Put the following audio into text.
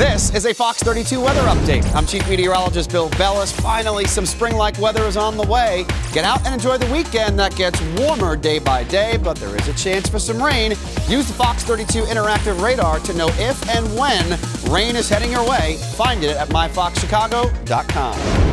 This is a Fox 32 weather update. I'm Chief Meteorologist Bill Bellis. Finally, some spring-like weather is on the way. Get out and enjoy the weekend that gets warmer day by day, but there is a chance for some rain. Use the Fox 32 interactive radar to know if and when rain is heading your way. Find it at myfoxchicago.com.